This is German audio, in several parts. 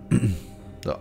So.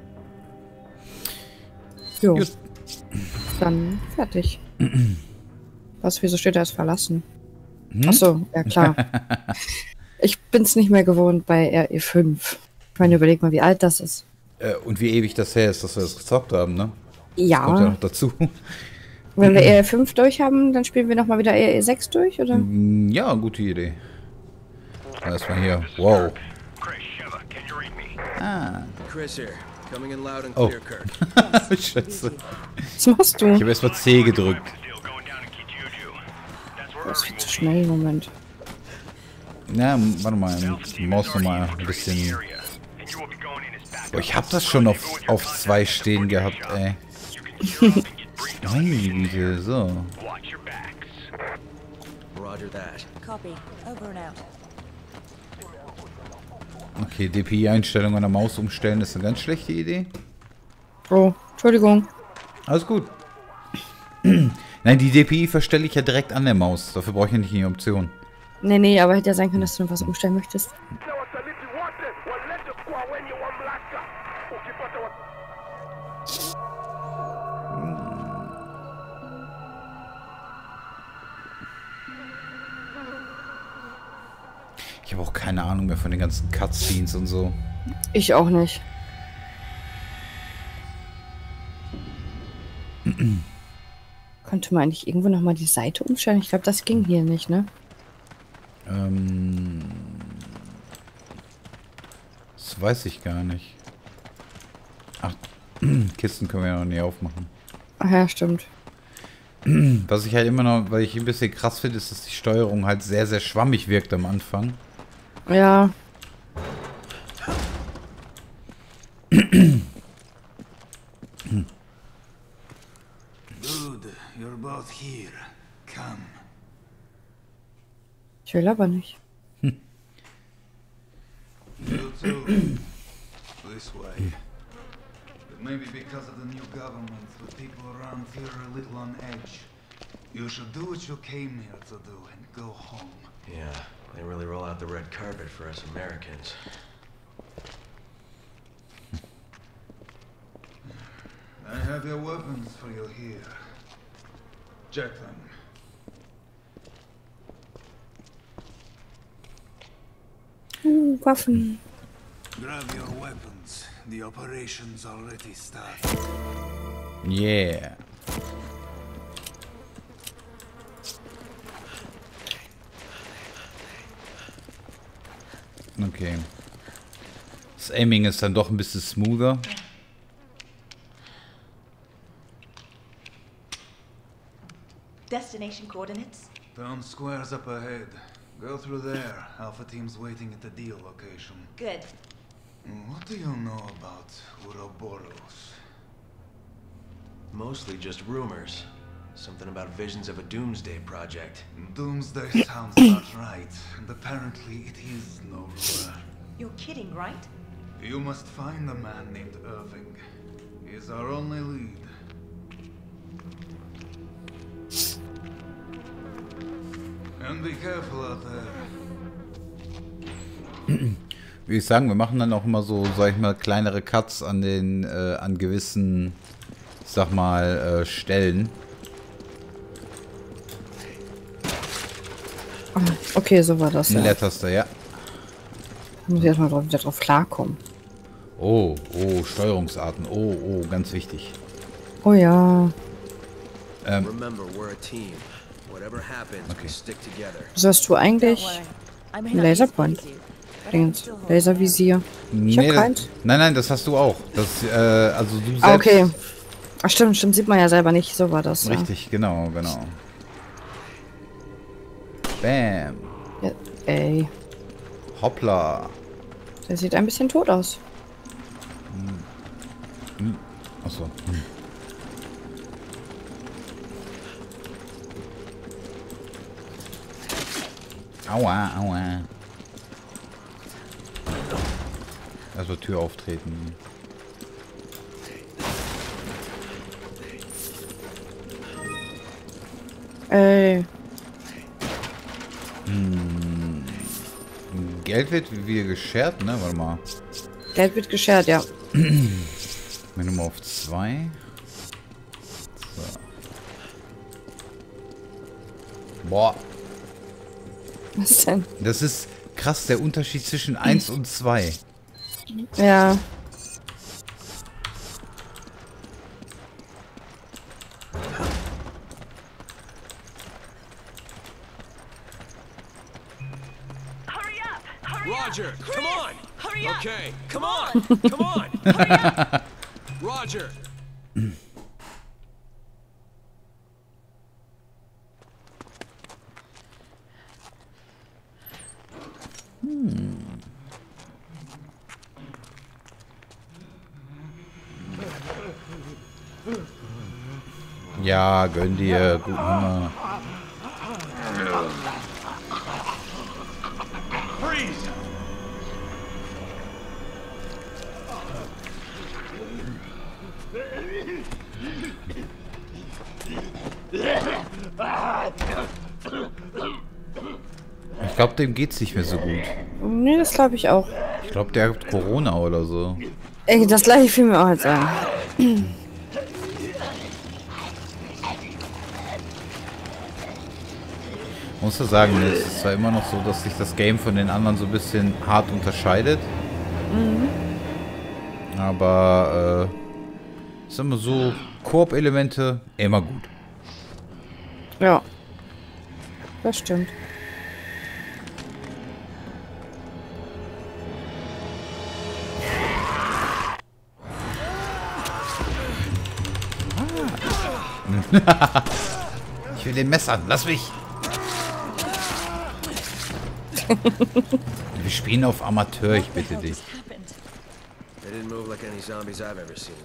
Jo. Gut. Dann fertig. Was, wieso steht da als verlassen? Achso, ja klar. Ich bin's nicht mehr gewohnt bei RE5. Ich meine, überleg mal, wie alt das ist. Und wie ewig das her ist, dass wir das gezockt haben, ne? Ja. Kommt ja noch dazu. Wenn wir RE5 durch haben, dann spielen wir nochmal wieder RE6 durch, oder? Ja, gute Idee. Erstmal hier. Wow. Ah. Chris here, coming in loud and Oh. clear, Kirk. Scheiße. Was machst du? Ich habe erstmal C gedrückt. Das ist viel zu schnell, Moment. Na, warte mal. Die Maus nochmal ein bisschen. Oh, ich hab das schon auf 2 stehen gehabt, ey. Meine Güte, so. Roger that. Copy. Over and out. Okay, DPI-Einstellung an der Maus umstellen ist eine ganz schlechte Idee. Oh, Entschuldigung. Alles gut. Nein, die DPI verstelle ich ja direkt an der Maus. Dafür brauche ich ja nicht die Option. Nee, aber hätte ja sein können, dass du noch was umstellen möchtest. Ich habe auch keine Ahnung mehr von den ganzen Cutscenes und so. Ich auch nicht. Könnte man eigentlich irgendwo nochmal die Seite umstellen? Ich glaube, das ging hier nicht, ne? Das weiß ich gar nicht. Ach, Kisten können wir ja noch nie aufmachen. Ach ja, stimmt. Was ich halt immer noch, weil ich ein bisschen krass finde, ist, dass die Steuerung halt sehr, sehr schwammig wirkt am Anfang. Ja. Good, you're both here. Come. Ich will aber nicht. You too. This way. It may be because of the new government, but people around here are a little on edge. You should do what you came here to do and go home. Yeah, they really roll out the red carpet for us Americans. I have your weapons for you here. Check them. Waffen. Grab your weapons. The operation's already started. Yeah. Okay. Das Aiming ist dann doch ein bisschen smoother. Destination coordinates? Town square's up ahead. Go through there. Alpha team's waiting at the deal location. Good. What do you know about Ouroboros? Mostly just rumors. Something about visions of a doomsday project. Doomsday sounds about right, and apparently it is no rumor. You're kidding, right? You must find a man named Irving. He is our only lead. And be careful out there. Wie ich sagen, wir machen dann auch immer so, sag ich mal, kleinere Cuts an den, an gewissen, sag mal, Stellen. Okay, so war das, ja. Leertaste, ja. Muss ich erstmal wieder drauf klarkommen. Oh, Steuerungsarten. Oh, ganz wichtig. Oh ja. Remember, we're a team. Whatever happens, we stick together. Was hast du eigentlich? I may Ein not be as Laserpoint. good as you, but I can Dingens. still hold Laservisier. Ich hab Nee, keins. nein, das hast du auch. Das, also du selbst. Ah, okay. Ach stimmt, sieht man ja selber nicht. So war das. Richtig, genau. Bam. Ja. Ey, Hoppla. der sieht ein bisschen tot aus. Achso. Aua. Also Tür auftreten. Ey. Geld wird wie geshared, ne? Warte mal. Geld wird geschert, ja. Meine Nummer auf 2. So. Boah. Was denn? Das ist krass, der Unterschied zwischen 1 und 2. Ja. Roger, come on! Hurry up! Okay, come on! Come on! Hurry up! Roger! Ja, gönn dir. Guten Hunger. Ich glaube, dem geht's nicht mehr so gut. Nee, das glaube ich auch. Ich glaube, der hat Corona oder so. Ey, das gleiche fiel mir auch jetzt ein. Muss ja sagen, es ist zwar immer noch so, dass sich das Game von den anderen so ein bisschen hart unterscheidet. Mhm. Aber, ist immer so, Koop-Elemente, immer gut. Ja. Das stimmt. Ich will den Messern, lass mich! Wir spielen auf Amateur, ich bitte dich. They didn't move like any zombies I've ever seen.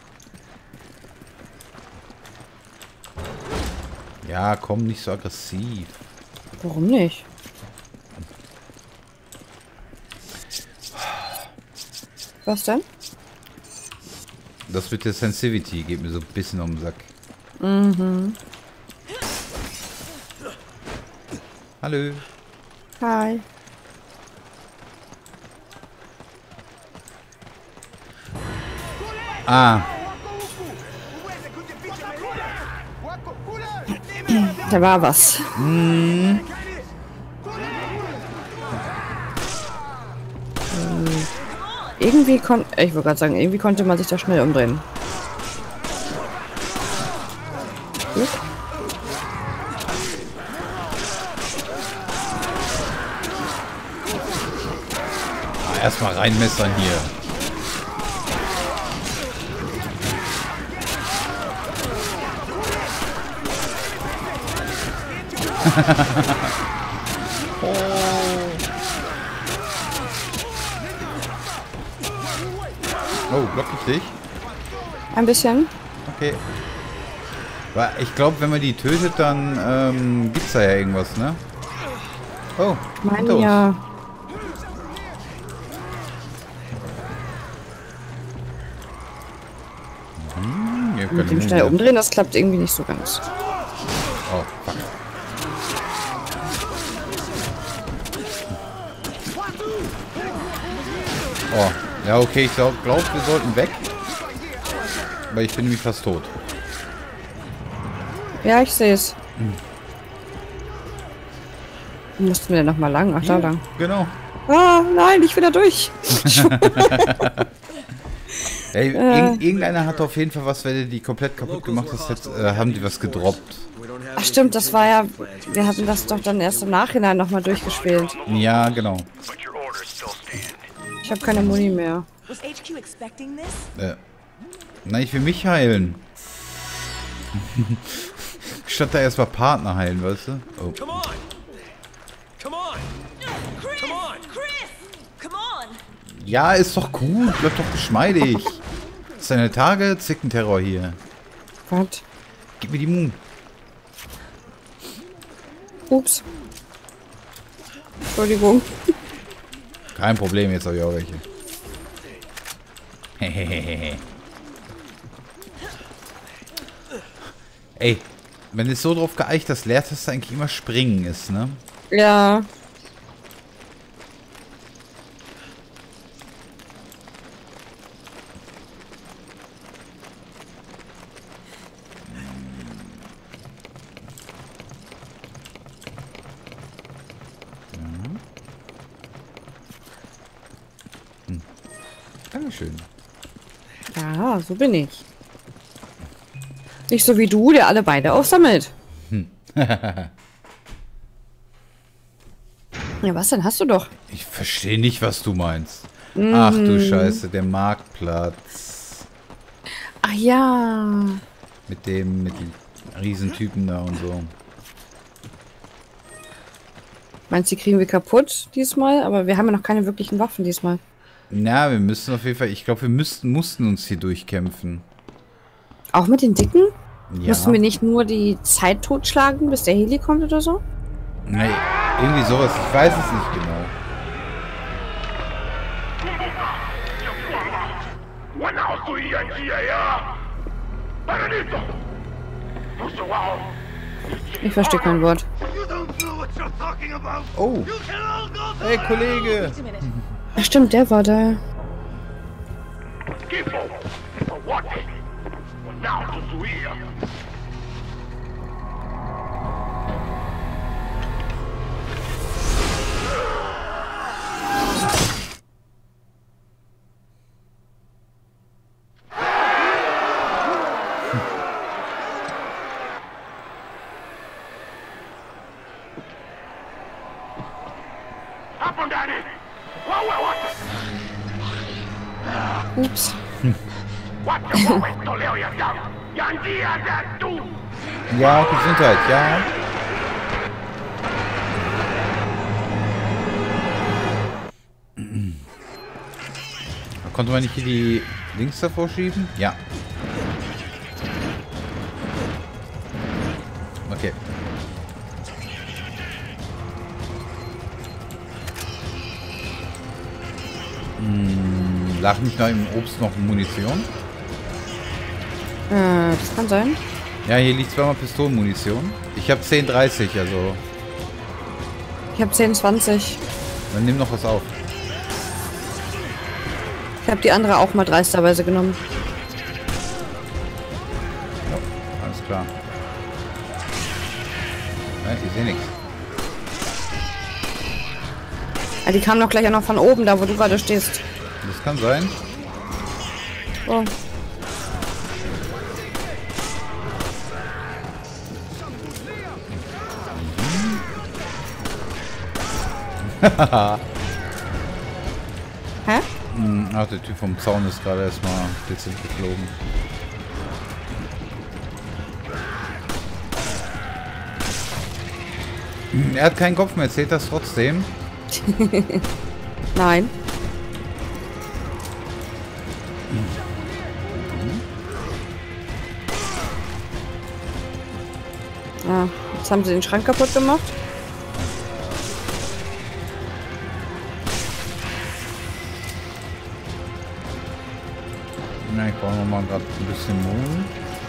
Ja, komm, nicht so aggressiv. Warum nicht? Was denn? Das mit der Sensitivity geht mir so ein bisschen um den Sack. Mhm. Hallo. Hi. Ah, Da war was. Irgendwie konnte... Ich wollte gerade sagen, irgendwie konnte man sich da schnell umdrehen. Gut. erstmal reinmessern hier. Oh, block ich dich? Ein bisschen. Okay. Weil ich glaube, wenn man die tötet, dann gibt's da ja irgendwas, ne? Oh, Meine ja. Mit dem schnell umdrehen, das klappt irgendwie nicht so ganz. Oh, fuck. Oh, ja okay, ich glaube, wir sollten weg. Weil ich bin nämlich fast tot. Ja, ich sehe es. Mussten wir denn nochmal lang? Ach, da lang. Genau. Ah, nein, ich will da durch. Ey, irgendeiner hat auf jeden Fall was, wenn du die komplett kaputt gemacht hast, haben die was gedroppt. Ach stimmt, das war ja... Wir hatten das doch dann erst im Nachhinein nochmal durchgespielt. Ja, genau. Ich habe keine Muni mehr. Was HQ expecting this? Na, ich will mich heilen. Statt da erstmal Partner heilen, weißt du? Oh. Come on! Come on! Chris! Come on! Chris! Come on! Ja, ist doch gut. Bleib doch geschmeidig. Das ist deine Tage, Zickenterror hier. Was? Gib mir die Moon. Ups. Entschuldigung. Kein Problem, jetzt habe ich auch welche. Hehehehe. Ey, wenn es so drauf geeicht, dass Leertaste eigentlich immer springen ist, ne? Ja. Dankeschön. Ja, so bin ich. Nicht so wie du, der alle beide aufsammelt. Ja, was denn? Hast du doch. Ich verstehe nicht, was du meinst. Ach du Scheiße, der Marktplatz. Ach ja. Mit den Riesentypen da und so. Meinst du, die kriegen wir kaputt diesmal? Aber wir haben ja noch keine wirklichen Waffen diesmal. Na, wir müssen auf jeden Fall, ich glaube, wir mussten uns hier durchkämpfen. Auch mit den Dicken? Ja. Mussten wir nicht nur die Zeit totschlagen, bis der Heli kommt oder so? Nee, irgendwie sowas, ich weiß es nicht genau. Ich verstehe kein Wort. Oh. Hey, Kollege. Ach stimmt, der war da. Ups. Ja, Gesundheit, ja. Konnte man nicht hier die Links davor schieben? Ja. Okay. Lag nicht noch im Obst noch Munition? Das kann sein. Ja, hier liegt zweimal Pistolenmunition. Ich habe 10,30, also. Ich habe 10,20. Dann nimm noch was auf. Ich habe die andere auch mal dreisterweise genommen. Ja, alles klar. Ja, ich sehe nichts. Ja, die kamen doch gleich auch noch von oben, da wo du gerade stehst. Das kann sein. Oh. Hä? Ach, der Typ vom Zaun ist gerade erstmal dezent geflogen. Er hat keinen Kopf mehr, zählt das trotzdem? Nein. Ah, jetzt haben sie den Schrank kaputt gemacht. Ja, ich brauche nochmal gerade ein bisschen Mond.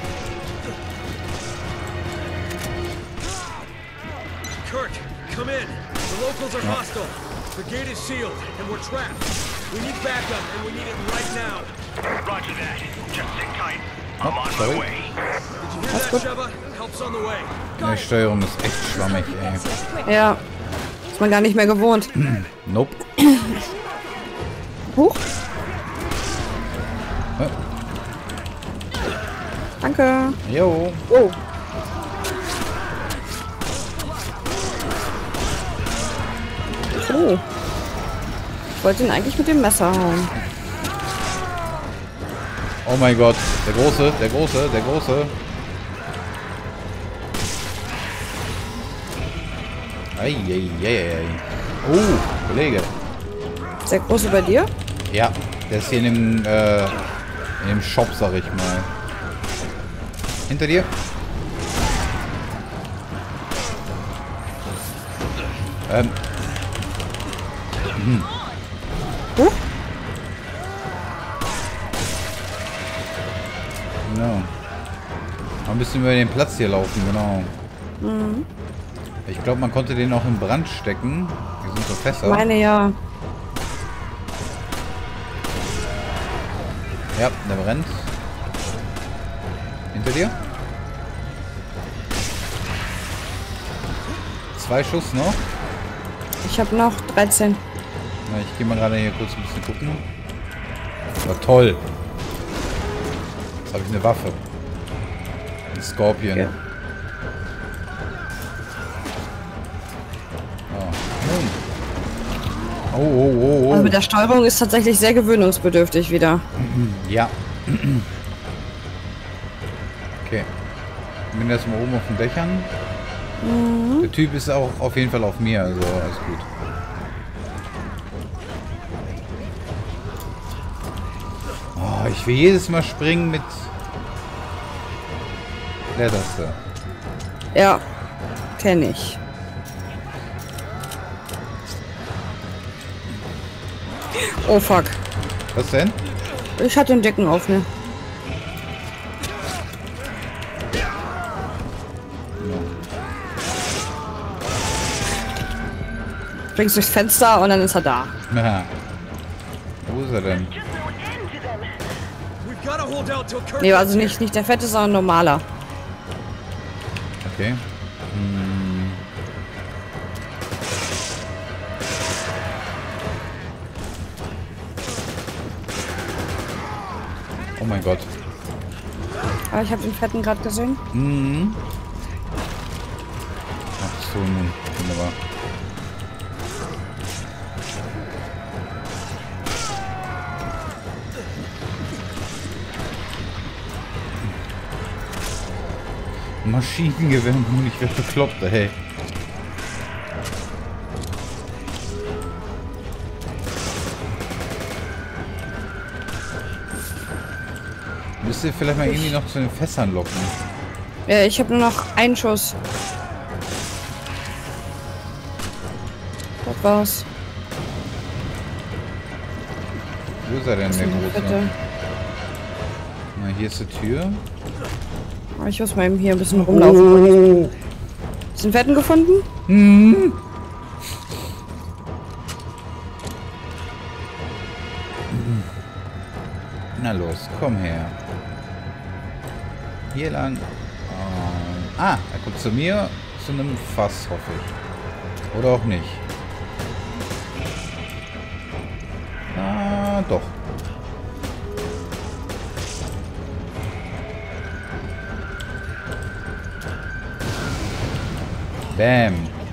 Kurt, come in. The locals are hostile. The gate is sealed, and we're trapped. We need backup, and we need it right now. Roger that. Just sit tight. I'm on my way. Did you hear that, Sheva? Help's on the way. Ja, die Steuerung ist echt schwammig, ey. Ja. Ist man gar nicht mehr gewohnt. Nope. Huch. Danke. Jo. Oh. Oh. Ich wollte ihn eigentlich mit dem Messer hauen. Oh mein Gott. Der Große, der Große, der Große. Eieiei. Oh, Kollege. Ist der Große bei dir? Ja, der ist hier in dem Shop, sag ich mal. Hinter dir. Genau. Ein bisschen über den Platz hier laufen, genau. Mhm. Ich glaube, man konnte den auch in Brand stecken. Die sind so Fässer. Meine ja. Ja, der brennt. Hinter dir. 2 Schuss noch. Ich habe noch 13. Na, ich gehe mal gerade hier kurz ein bisschen gucken. War toll. Jetzt habe ich eine Waffe. Ein Scorpion. Ja. Oh, oh, oh. Also mit der Steuerung ist tatsächlich sehr gewöhnungsbedürftig wieder. Ja. Okay. Ich bin erstmal oben auf den Dächern. Der Typ ist auch auf jeden Fall auf mir, also alles gut. Oh, ich will jedes Mal springen mit der Taste. Ja, kenne ich. Oh fuck. Was denn? Ich hatte den Decken auf mir. Springst durchs Fenster und dann ist er da. Na. Wo ist er denn? We've got to hold out till Kurt Nee, also nicht der fette, sondern ein normaler. Okay. Oh mein Gott. Aber ich habe den fetten gerade gesehen. Ach so, nun. Wunderbar. Maschinengewehr, ich werde bekloppt, ey. Müsst ihr vielleicht mal irgendwie noch zu den Fässern locken. Ja, ich habe nur noch einen Schuss. Das war's. Wo ist er denn, der Bitte. Große? Na, hier ist die Tür. Ich muss mal eben hier ein bisschen rumlaufen. Hast du den fetten gefunden? Na los, komm her. Hier lang. Er kommt zu mir, zu einem Fass, hoffe ich. Oder auch nicht. Ah, doch. Bam.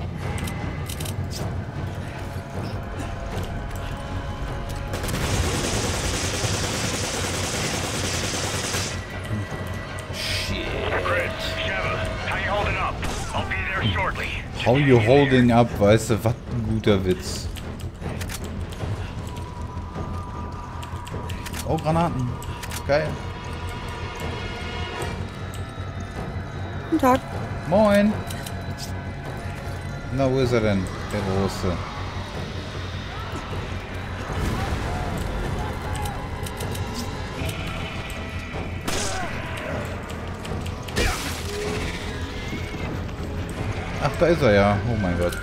How you holding up, weißt du, was ein guter Witz. Oh, Granaten. Geil. Guten Tag. Moin. Na, wo ist er denn? Der Große. Ach, da ist er ja. Oh mein Gott.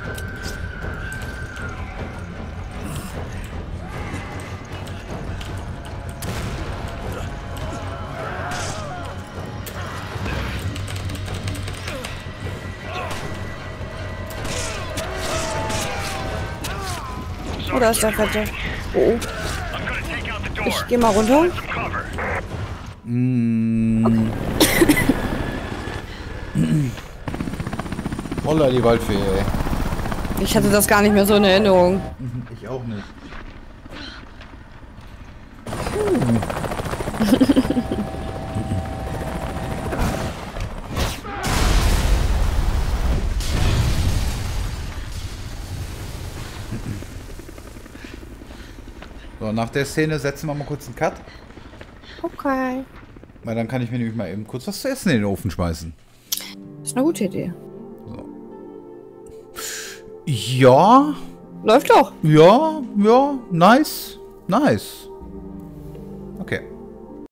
Oh, da ist der fette. Oh. Ich geh mal runter. Holla, die Waldfee, ey. Ich hatte das gar nicht mehr so in Erinnerung. Ich auch nicht. So, nach der Szene setzen wir mal kurz einen Cut. Okay. Weil dann kann ich mir nämlich mal eben kurz was zu essen in den Ofen schmeißen. Das ist eine gute Idee. Ja. Läuft doch. Ja, nice. Nice.